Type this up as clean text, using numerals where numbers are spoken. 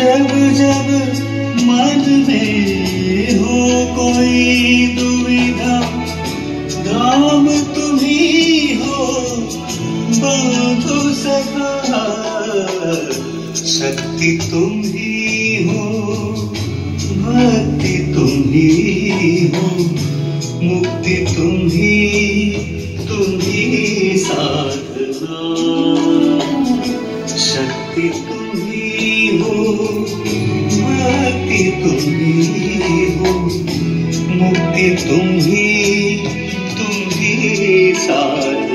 जब जब मन में हो कोई दुविधा, धाम तुम्ही हो बंधु सखा। शक्ति तुम्ही हो, भक्ति तुम्ही हो, मुक्ति तुम्ही साधना। शक्ति तुम्ही हो, भक्ति तुम्ही हो, मुक्ति तुम्ही साधना।